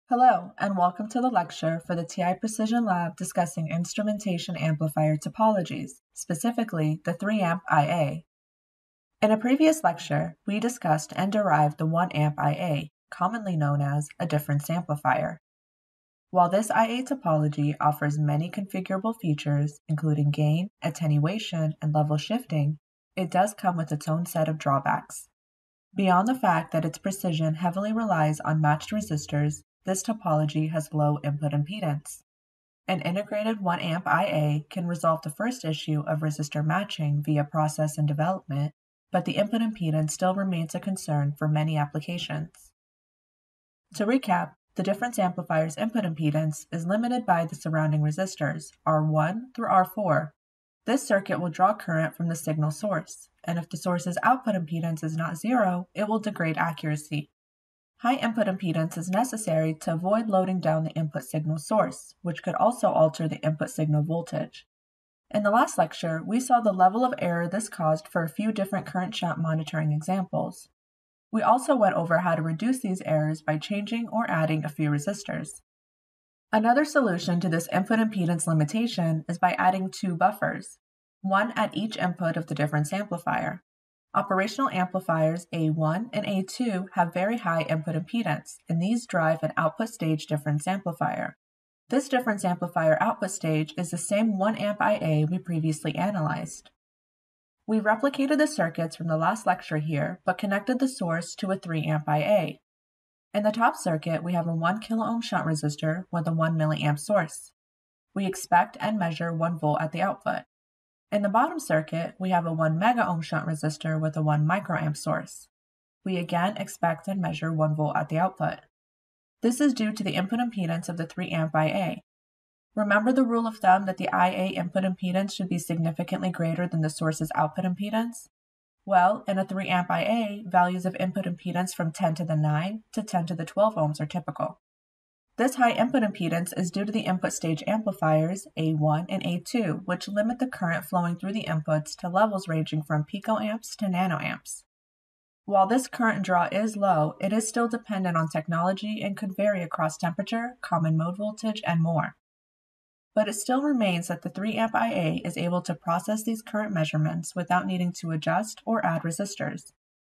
Hello, and welcome to the lecture for the TI Precision Lab discussing instrumentation amplifier topologies, specifically the 3-amp IA. In a previous lecture, we discussed and derived the 1-amp IA, commonly known as a difference amplifier. While this IA topology offers many configurable features, including gain, attenuation, and level shifting, it does come with its own set of drawbacks. Beyond the fact that its precision heavily relies on matched resistors, this topology has low input impedance. An integrated 1-amp IA can resolve the first issue of resistor matching via process and development, but the input impedance still remains a concern for many applications. To recap, the difference amplifier's input impedance is limited by the surrounding resistors, R1 through R4. This circuit will draw current from the signal source, and if the source's output impedance is not zero, it will degrade accuracy. High input impedance is necessary to avoid loading down the input signal source, which could also alter the input signal voltage. In the last lecture, we saw the level of error this caused for a few different current shunt monitoring examples. We also went over how to reduce these errors by changing or adding a few resistors. Another solution to this input impedance limitation is by adding two buffers, one at each input of the difference amplifier. Operational amplifiers A1 and A2 have very high input impedance, and these drive an output stage difference amplifier. This difference amplifier output stage is the same 1-amp IA we previously analyzed. We replicated the circuits from the last lecture here, but connected the source to a 3-amp IA. In the top circuit, we have a 1 kΩ shunt resistor with a 1 milliamp source. We expect and measure 1 volt at the output. In the bottom circuit, we have a 1 megaohm shunt resistor with a 1 microamp source. We again expect and measure 1 volt at the output. This is due to the input impedance of the 3-amp IA. Remember the rule of thumb that the IA input impedance should be significantly greater than the source's output impedance? Well, in a 3-amp IA, values of input impedance from 10 to the 9 to 10 to the 12 ohms are typical. This high input impedance is due to the input stage amplifiers A1 and A2, which limit the current flowing through the inputs to levels ranging from picoamps to nanoamps. While this current draw is low, it is still dependent on technology and could vary across temperature, common mode voltage, and more. But it still remains that the 3-amp IA is able to process these current measurements without needing to adjust or add resistors.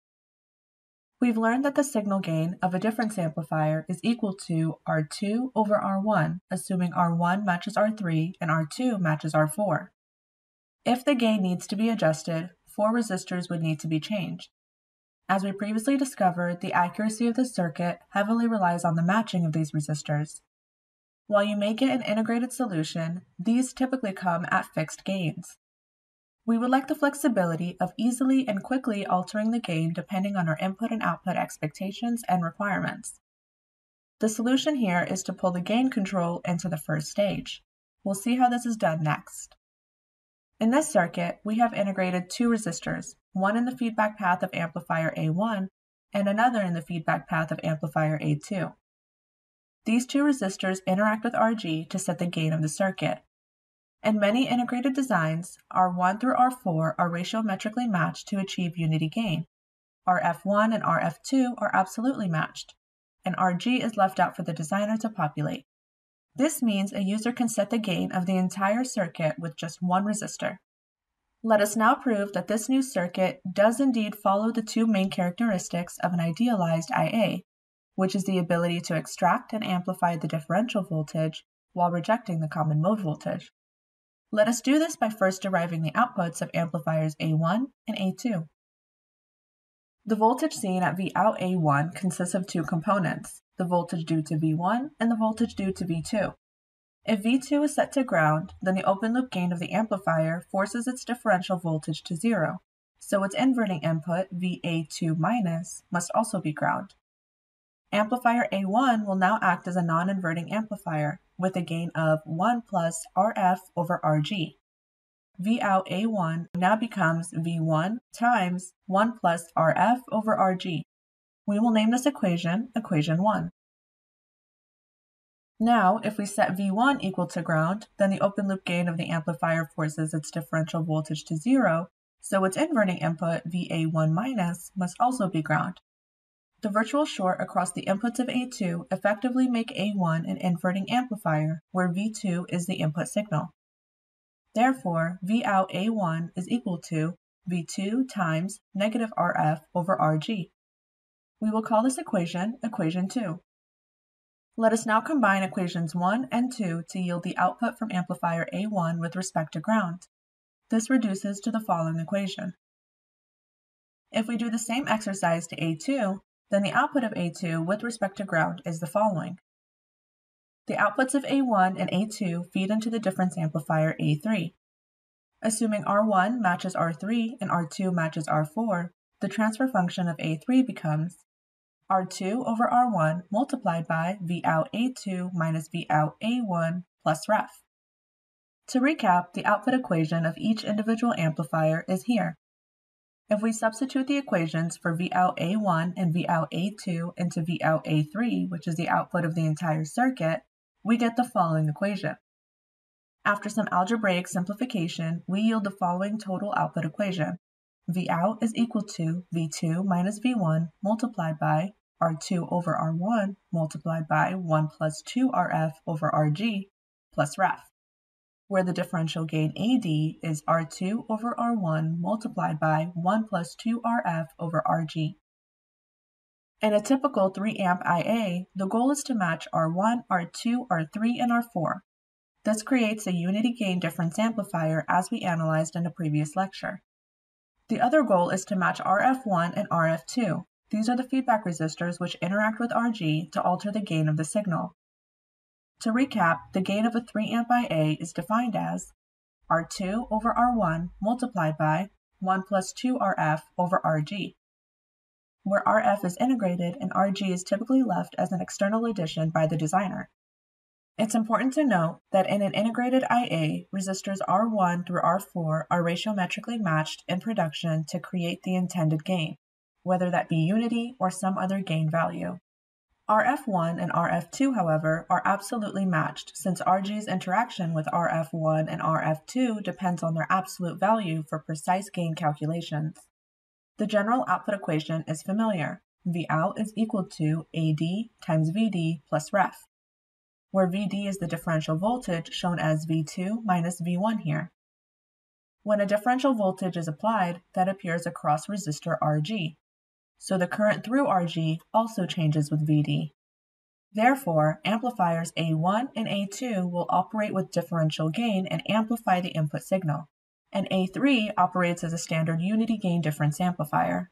We've learned that the signal gain of a difference amplifier is equal to R2 over R1, assuming R1 matches R3 and R2 matches R4. If the gain needs to be adjusted, 4 resistors would need to be changed. As we previously discovered, the accuracy of the circuit heavily relies on the matching of these resistors. While you may get an integrated solution, these typically come at fixed gains. We would like the flexibility of easily and quickly altering the gain depending on our input and output expectations and requirements. The solution here is to pull the gain control into the first stage. We'll see how this is done next. In this circuit, we have integrated 2 resistors, one in the feedback path of amplifier A1 and another in the feedback path of amplifier A2. These 2 resistors interact with RG to set the gain of the circuit. In many integrated designs, R1 through R4 are ratiometrically matched to achieve unity gain. RF1 and RF2 are absolutely matched, and RG is left out for the designer to populate. This means a user can set the gain of the entire circuit with just one resistor. Let us now prove that this new circuit does indeed follow the 2 main characteristics of an idealized IA, which is the ability to extract and amplify the differential voltage while rejecting the common mode voltage. Let us do this by first deriving the outputs of amplifiers A1 and A2. The voltage seen at Vout A1 consists of 2 components, the voltage due to V1 and the voltage due to V2. If V2 is set to ground, then the open loop gain of the amplifier forces its differential voltage to 0, so its inverting input, VA2-, must also be ground. Amplifier A1 will now act as a non-inverting amplifier, with a gain of 1 plus RF over RG. Vout A1 now becomes V1 times 1 plus RF over RG. We will name this equation, equation 1. Now, if we set V1 equal to ground, then the open loop gain of the amplifier forces its differential voltage to 0, so its inverting input, VA1-, must also be ground. The virtual short across the inputs of A2 effectively make A1 an inverting amplifier, where V2 is the input signal. Therefore, Vout A1 is equal to V2 times negative RF over RG. We will call this equation equation 2. Let us now combine equations 1 and 2 to yield the output from amplifier A1 with respect to ground. This reduces to the following equation. If we do the same exercise to A2, then the output of A2 with respect to ground is the following. The outputs of A1 and A2 feed into the difference amplifier A3. Assuming R1 matches R3 and R2 matches R4, the transfer function of A3 becomes R2 over R1 multiplied by Vout A2 minus Vout A1 plus ref. To recap, the output equation of each individual amplifier is here. If we substitute the equations for Vout A1 and Vout A2 into Vout A3, which is the output of the entire circuit, we get the following equation. After some algebraic simplification, we yield the following total output equation. Vout is equal to V2 minus V1 multiplied by R2 over R1 multiplied by 1 plus 2 RF over RG plus ref, where the differential gain AD is R2 over R1 multiplied by 1 plus 2 RF over RG. In a typical 3 amp IA, the goal is to match R1, R2, R3, and R4. This creates a unity gain difference amplifier as we analyzed in a previous lecture. The other goal is to match RF1 and RF2. These are the feedback resistors which interact with RG to alter the gain of the signal. To recap, the gain of a 3 amp IA is defined as R2 over R1 multiplied by 1 plus 2 RF over RG, where RF is integrated and RG is typically left as an external addition by the designer. It's important to note that in an integrated IA, resistors R1 through R4 are ratiometrically matched in production to create the intended gain, whether that be unity or some other gain value. RF1 and RF2, however, are absolutely matched since RG's interaction with RF1 and RF2 depends on their absolute value for precise gain calculations. The general output equation is familiar. Vout is equal to AD times VD plus ref, where VD is the differential voltage shown as V2 minus V1 here. When a differential voltage is applied, that appears across resistor RG. So the current through RG also changes with VD. Therefore, amplifiers A1 and A2 will operate with differential gain and amplify the input signal, and A3 operates as a standard unity gain difference amplifier.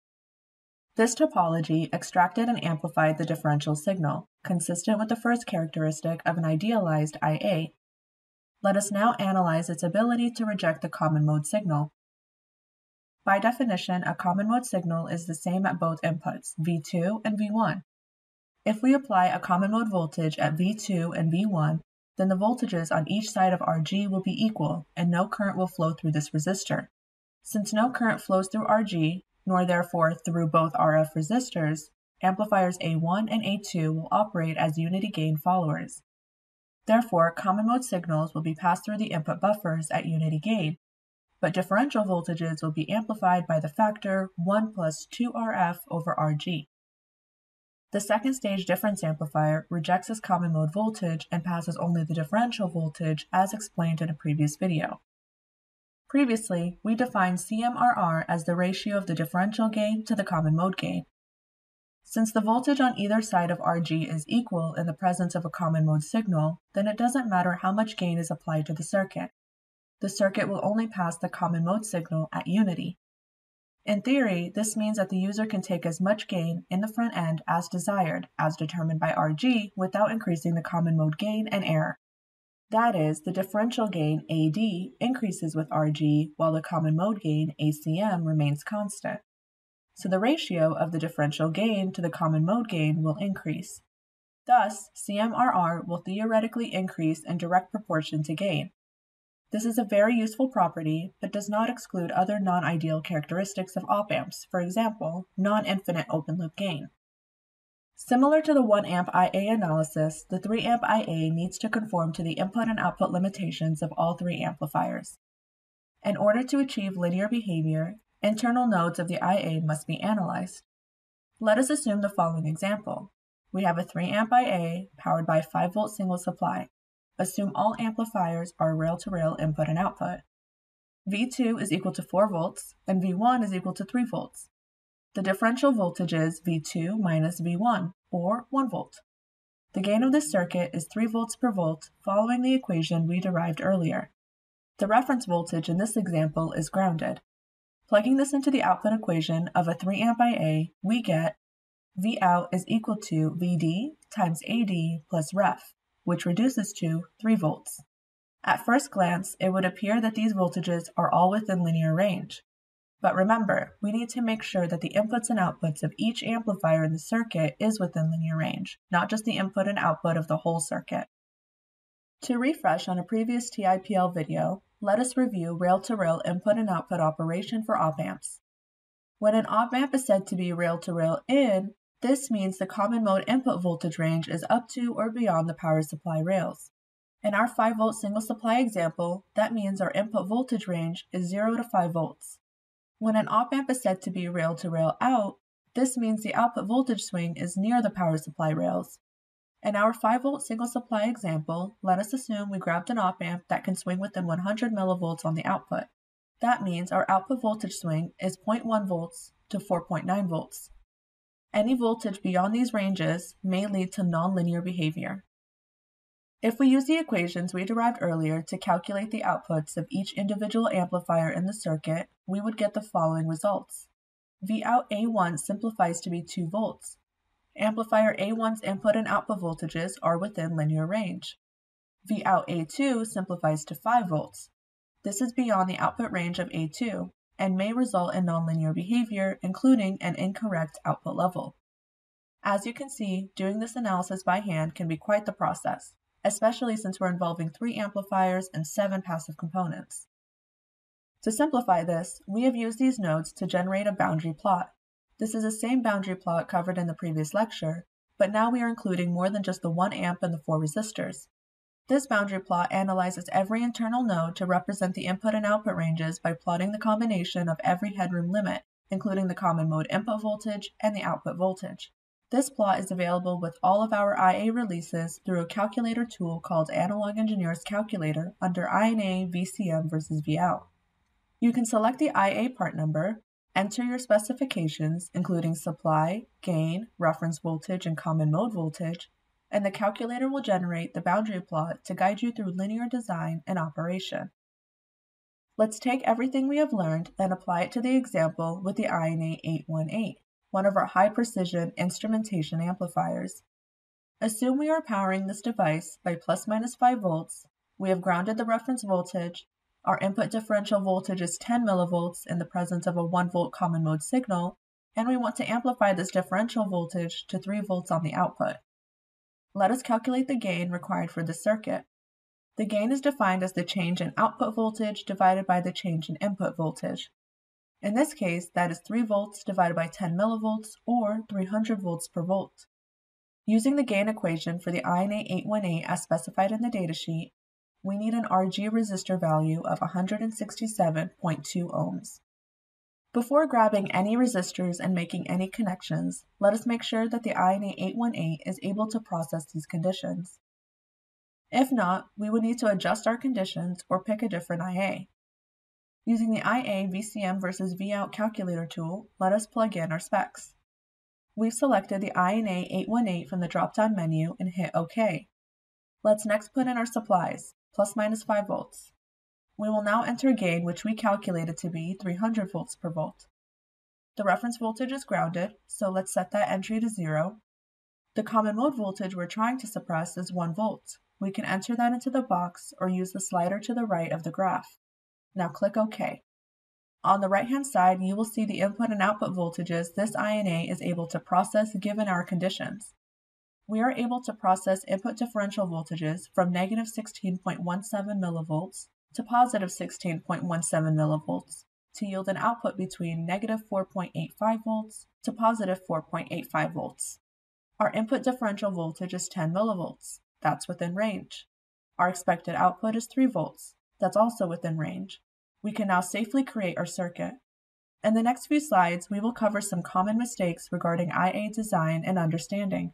This topology extracted and amplified the differential signal, consistent with the first characteristic of an idealized IA. Let us now analyze its ability to reject the common mode signal. By definition, a common mode signal is the same at both inputs, V2 and V1. If we apply a common mode voltage at V2 and V1, then the voltages on each side of RG will be equal and no current will flow through this resistor. Since no current flows through RG, nor therefore through both RF resistors, amplifiers A1 and A2 will operate as unity gain followers. Therefore, common mode signals will be passed through the input buffers at unity gain, but differential voltages will be amplified by the factor 1 plus 2 RF over RG. The second stage difference amplifier rejects this common mode voltage and passes only the differential voltage as explained in a previous video. Previously, we defined CMRR as the ratio of the differential gain to the common mode gain. Since the voltage on either side of RG is equal in the presence of a common mode signal, then it doesn't matter how much gain is applied to the circuit. The circuit will only pass the common mode signal at unity. In theory, this means that the user can take as much gain in the front end as desired, as determined by RG, without increasing the common mode gain and error. That is, the differential gain AD increases with RG, while the common mode gain ACM remains constant. So the ratio of the differential gain to the common mode gain will increase. Thus, CMRR will theoretically increase in direct proportion to gain. This is a very useful property, but does not exclude other non-ideal characteristics of op-amps, for example, non-infinite open-loop gain. Similar to the 1 amp IA analysis, the 3 amp IA needs to conform to the input and output limitations of all 3 amplifiers. In order to achieve linear behavior, internal nodes of the IA must be analyzed. Let us assume the following example. We have a 3 amp IA powered by 5 volt single supply. Assume all amplifiers are rail-to-rail input and output. V2 is equal to 4 volts and V1 is equal to 3 volts. The differential voltage is V2 minus V1, or 1 volt. The gain of this circuit is 3 volts per volt following the equation we derived earlier. The reference voltage in this example is grounded. Plugging this into the output equation of a 3 amp IA, we get Vout is equal to Vd times Ad plus ref, which reduces to 3 volts. At first glance, it would appear that these voltages are all within linear range. But remember, we need to make sure that the inputs and outputs of each amplifier in the circuit is within linear range, not just the input and output of the whole circuit. To refresh on a previous TIPL video, let us review rail-to-rail input and output operation for op-amps. When an op-amp is said to be rail-to-rail in, this means the common mode input voltage range is up to or beyond the power supply rails. In our 5 volt single supply example, that means our input voltage range is 0 to 5 volts. When an op-amp is said to be rail-to-rail out, this means the output voltage swing is near the power supply rails. In our 5 volt single supply example, let us assume we grabbed an op-amp that can swing within 100 millivolts on the output. That means our output voltage swing is 0.1 volts to 4.9 volts. Any voltage beyond these ranges may lead to nonlinear behavior. If we use the equations we derived earlier to calculate the outputs of each individual amplifier in the circuit, we would get the following results. Vout A1 simplifies to be 2 volts. Amplifier A1's input and output voltages are within linear range. Vout A2 simplifies to 5 volts. This is beyond the output range of A2 and may result in nonlinear behavior, including an incorrect output level. As you can see, doing this analysis by hand can be quite the process, especially since we're involving 3 amplifiers and 7 passive components. To simplify this, we have used these nodes to generate a boundary plot. This is the same boundary plot covered in the previous lecture, but now we are including more than just the 1 amp and the 4 resistors. This boundary plot analyzes every internal node to represent the input and output ranges by plotting the combination of every headroom limit, including the common mode input voltage and the output voltage. This plot is available with all of our IA releases through a calculator tool called Analog Engineer's Calculator under INA, VCM versus Vout. You can select the IA part number, enter your specifications, including supply, gain, reference voltage, and common mode voltage, and the calculator will generate the boundary plot to guide you through linear design and operation. Let's take everything we have learned and apply it to the example with the INA 818, one of our high-precision instrumentation amplifiers. Assume we are powering this device by ±5 volts, we have grounded the reference voltage, our input differential voltage is 10 millivolts in the presence of a 1 volt common mode signal, and we want to amplify this differential voltage to 3 volts on the output. Let us calculate the gain required for this circuit. The gain is defined as the change in output voltage divided by the change in input voltage. In this case, that is 3 volts divided by 10 millivolts, or 300 volts per volt. Using the gain equation for the INA 818 as specified in the datasheet, we need an RG resistor value of 167.2 ohms. Before grabbing any resistors and making any connections, let us make sure that the INA 818 is able to process these conditions. If not, we would need to adjust our conditions or pick a different IA. Using the IA VCM versus Vout calculator tool, let us plug in our specs. We've selected the INA 818 from the drop-down menu and hit OK. Let's next put in our supplies, ±5 volts. We will now enter gain, which we calculated to be 300 volts per volt. The reference voltage is grounded, so let's set that entry to 0. The common mode voltage we're trying to suppress is 1 volt. We can enter that into the box or use the slider to the right of the graph. Now click OK. On the right-hand side, you will see the input and output voltages this INA is able to process given our conditions. We are able to process input differential voltages from negative 16.17 millivolts to positive 16.17 millivolts to yield an output between negative 4.85 volts to positive 4.85 volts. Our input differential voltage is 10 millivolts. That's within range. Our expected output is 3 volts. That's also within range. We can now safely create our circuit. In the next few slides, we will cover some common mistakes regarding IA design and understanding.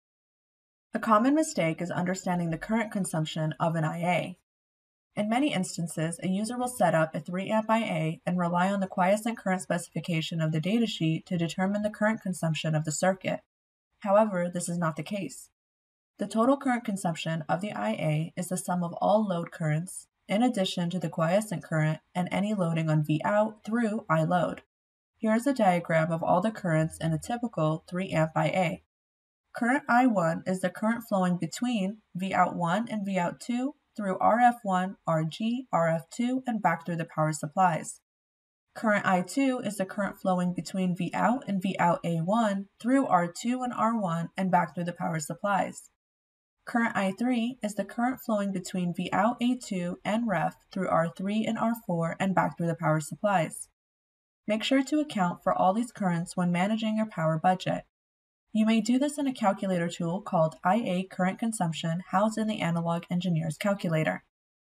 A common mistake is understanding the current consumption of an IA. In many instances, a user will set up a 3-amp IA and rely on the quiescent current specification of the datasheet to determine the current consumption of the circuit. However, this is not the case. The total current consumption of the IA is the sum of all load currents, in addition to the quiescent current and any loading on Vout through iLoad. Here is a diagram of all the currents in a typical 3-amp IA. Current I1 is the current flowing between Vout1 and Vout2 through RF1, RG, RF2, and back through the power supplies. Current I2 is the current flowing between Vout and Vout A1 through R2 and R1 and back through the power supplies. Current I3 is the current flowing between Vout A2 and Ref through R3 and R4 and back through the power supplies. Make sure to account for all these currents when managing your power budget. You may do this in a calculator tool called IA Current Consumption housed in the Analog Engineer's calculator.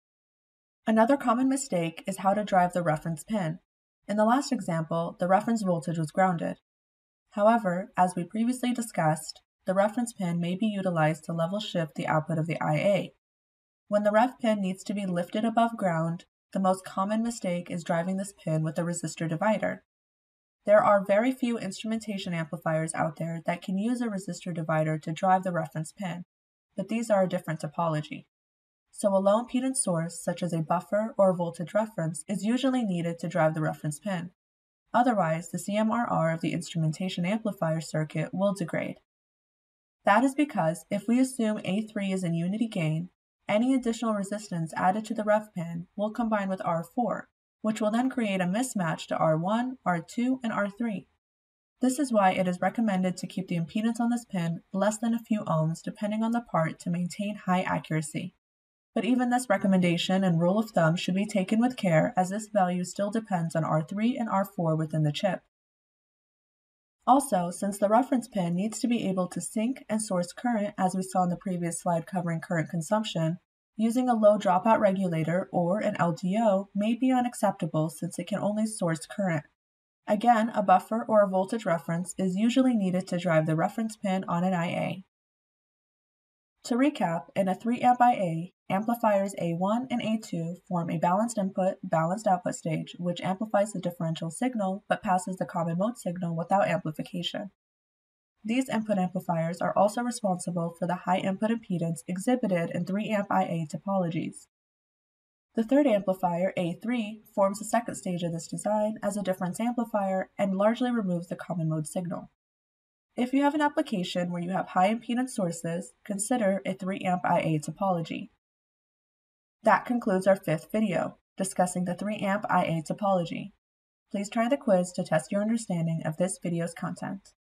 Another common mistake is how to drive the reference pin. In the last example, the reference voltage was grounded. However, as we previously discussed, the reference pin may be utilized to level shift the output of the IA. When the ref pin needs to be lifted above ground, the most common mistake is driving this pin with a resistor divider. There are very few instrumentation amplifiers out there that can use a resistor divider to drive the reference pin, but these are a different topology. So a low impedance source, such as a buffer or a voltage reference, is usually needed to drive the reference pin. Otherwise, the CMRR of the instrumentation amplifier circuit will degrade. That is because if we assume A3 is in unity gain, any additional resistance added to the ref pin will combine with R4, which will then create a mismatch to R1, R2, and R3. This is why it is recommended to keep the impedance on this pin less than a few ohms depending on the part to maintain high accuracy. But even this recommendation and rule of thumb should be taken with care as this value still depends on R3 and R4 within the chip. Also, since the reference pin needs to be able to sink and source current as we saw in the previous slide covering current consumption, using a low dropout regulator or an LDO may be unacceptable since it can only source current. Again, a buffer or a voltage reference is usually needed to drive the reference pin on an IA. To recap, in a 3-amp IA, amplifiers A1 and A2 form a balanced input, balanced output stage, which amplifies the differential signal but passes the common mode signal without amplification. These input amplifiers are also responsible for the high input impedance exhibited in 3-amp IA topologies. The third amplifier, A3, forms the second stage of this design as a difference amplifier and largely removes the common mode signal. If you have an application where you have high impedance sources, consider a 3-amp IA topology. That concludes our 5th video, discussing the 3-amp IA topology. Please try the quiz to test your understanding of this video's content.